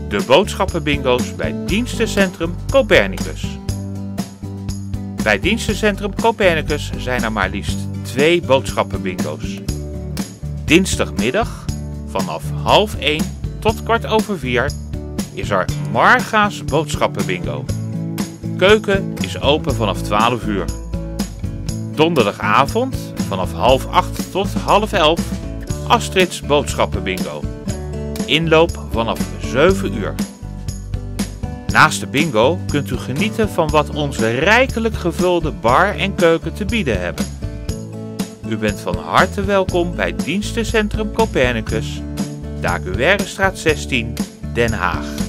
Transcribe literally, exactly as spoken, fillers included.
De boodschappenbingo's bij Dienstencentrum Copernicus. Bij Dienstencentrum Copernicus zijn er maar liefst twee boodschappenbingo's. Dinsdagmiddag vanaf half één tot kwart over vier is er Marga's boodschappenbingo. Keuken is open vanaf twaalf uur. Donderdagavond vanaf half acht tot half elf Astrid's boodschappenbingo. Inloop vanaf zeven uur. Naast de bingo kunt u genieten van wat onze rijkelijk gevulde bar en keuken te bieden hebben. U bent van harte welkom bij Dienstencentrum Copernicus, Daguerrestraat zestien, Den Haag.